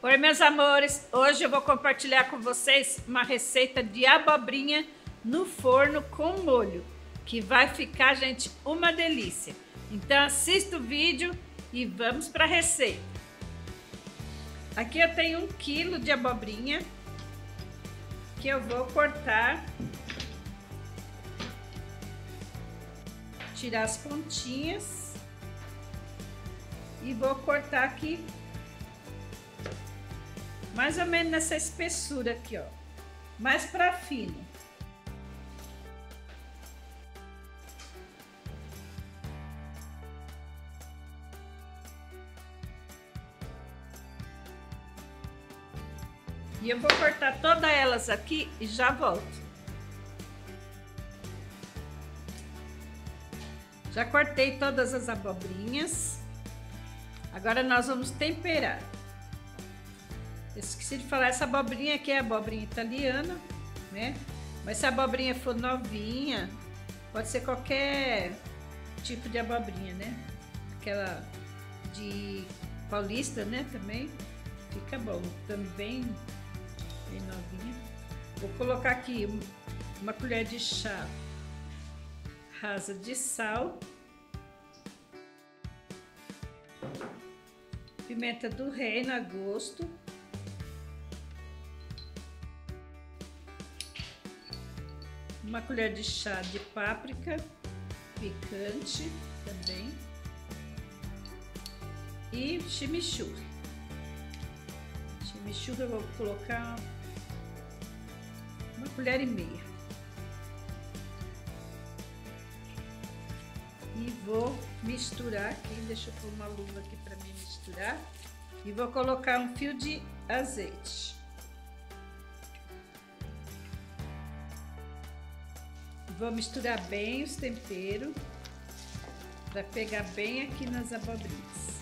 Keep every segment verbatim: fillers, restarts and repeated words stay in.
Oi, meus amores! Hoje eu vou compartilhar com vocês uma receita de abobrinha no forno com molho, que vai ficar, gente, uma delícia. Então assista o vídeo e vamos para a receita. Aqui eu tenho um quilo de abobrinha que eu vou cortar, tirar as pontinhas e vou cortar aqui mais ou menos nessa espessura aqui, ó, mais para fino. E eu vou cortar todas elas aqui e já volto. Já cortei todas as abobrinhas. Agora nós vamos temperar. Eu esqueci de falar, essa abobrinha aqui é abobrinha italiana, né? Mas se a abobrinha for novinha, pode ser qualquer tipo de abobrinha, né? Aquela de paulista, né? Também fica bom, também bem novinha. Vou colocar aqui uma colher de chá rasa de sal, pimenta do reino a gosto, uma colher de chá de páprica picante também e chimichurri. Chimichurri eu vou colocar uma colher e meia e vou misturar aqui. Deixa eu pôr uma luva aqui para me misturar e vou colocar um fio de azeite. Vou misturar bem os temperos para pegar bem aqui nas abobrinhas.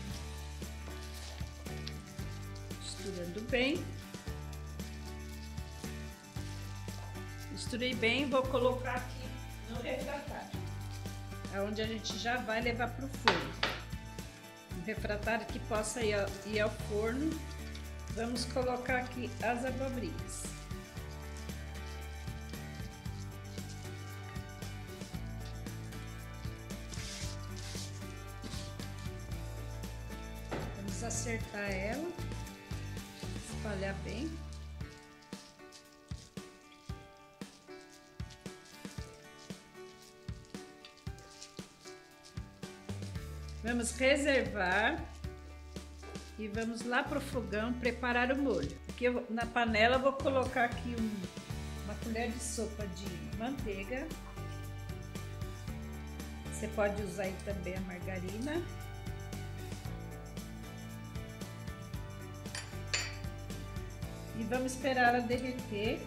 Misturando bem. Misturei bem, vou colocar aqui no refratário, aonde a gente já vai levar para o forno. Um refratário que possa ir ao, ir ao forno. Vamos colocar aqui as abobrinhas. Acertar ela, espalhar bem. Vamos reservar e vamos lá para o fogão preparar o molho. Aqui eu, na panela eu vou colocar aqui um, uma colher de sopa de manteiga. Você pode usar aí também a margarina. E vamos esperar ela derreter.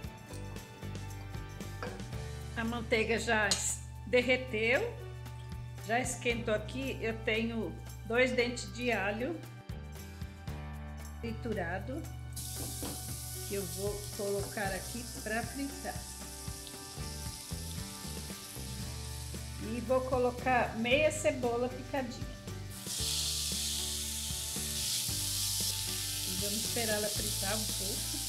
A manteiga já derreteu, já esquentou aqui. Eu tenho dois dentes de alho triturado que eu vou colocar aqui para fritar. E vou colocar meia cebola picadinha. Vamos esperar ela fritar um pouco.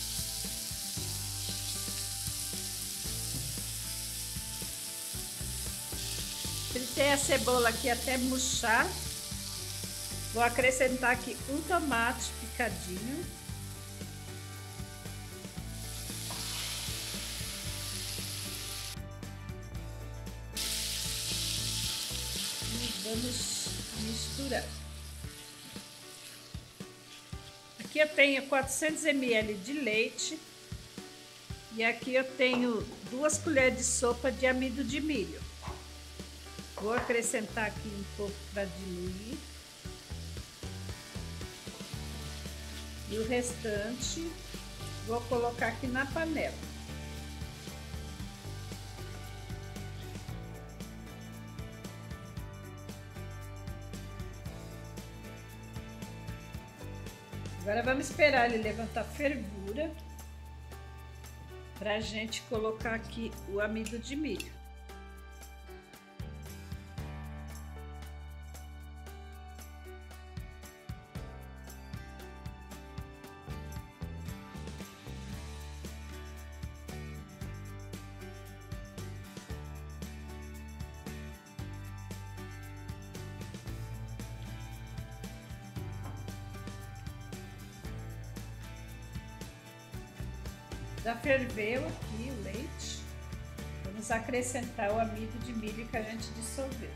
Fritei a cebola aqui até murchar. Vou acrescentar aqui um tomate picadinho. E vamos misturar. Aqui eu tenho quatrocentos mililitros de leite e aqui eu tenho duas colheres de sopa de amido de milho. Vou acrescentar aqui um pouco para diluir e o restante vou colocar aqui na panela. Agora vamos esperar ele levantar fervura para a gente colocar aqui o amido de milho. Já ferveu aqui o leite. Vamos acrescentar o amido de milho que a gente dissolveu.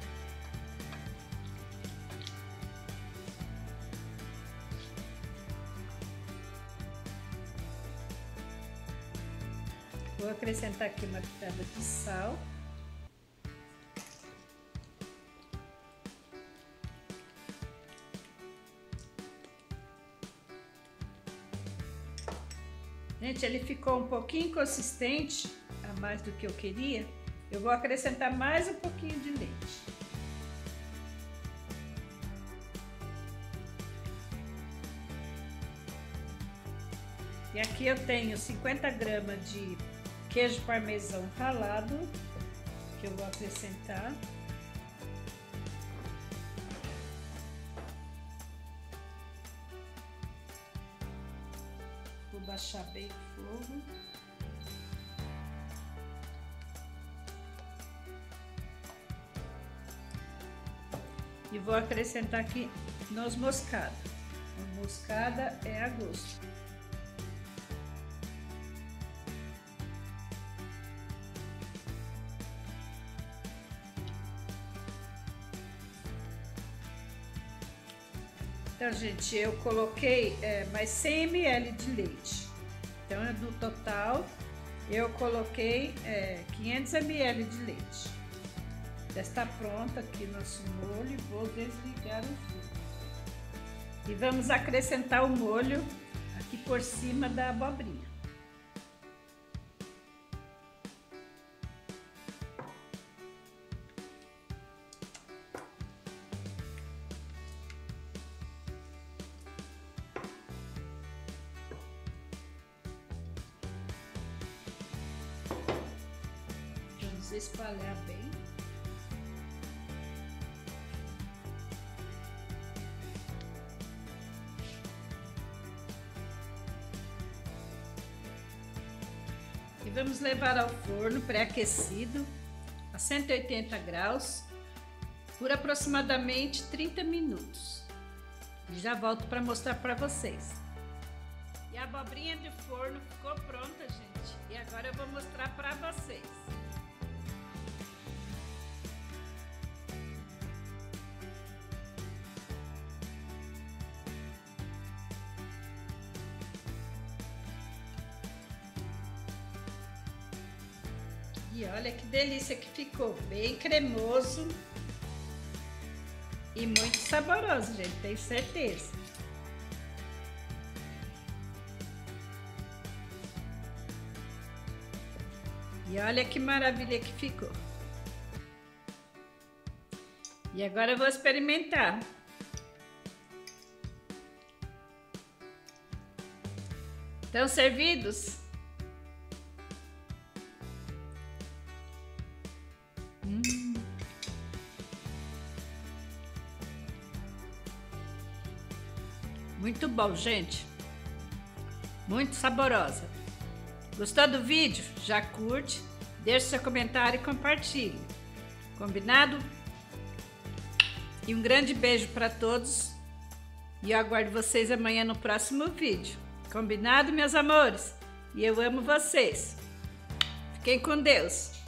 Vou acrescentar aqui uma pitada de sal. Gente, ele ficou um pouquinho consistente, a mais do que eu queria. Eu vou acrescentar mais um pouquinho de leite. E aqui eu tenho cinquenta gramas de queijo parmesão ralado, que eu vou acrescentar. Vou baixar bem o fogo. E vou acrescentar aqui noz moscada. A moscada é a gosto. Então, gente, eu coloquei é, mais cem mililitros de leite. Então, no total, eu coloquei é, quinhentos mililitros de leite. Já está pronto aqui nosso molho. Vou desligar o fogo. E vamos acrescentar o molho aqui por cima da abobrinha. Vamos espalhar bem. E vamos levar ao forno pré-aquecido a cento e oitenta graus por aproximadamente trinta minutos. E já volto para mostrar para vocês. E a abobrinha de forno ficou pronta, gente. E agora eu vou mostrar para vocês. E olha que delícia que ficou, bem cremoso e muito saboroso, gente, tenho certeza. E olha que maravilha que ficou. E agora eu vou experimentar. Estão servidos? Hum. Muito bom, gente. Muito saborosa. Gostou do vídeo? Já curte, deixe seu comentário e compartilhe. Combinado? E um grande beijo para todos. E eu aguardo vocês amanhã no próximo vídeo. Combinado, meus amores? E eu amo vocês. Fiquem com Deus.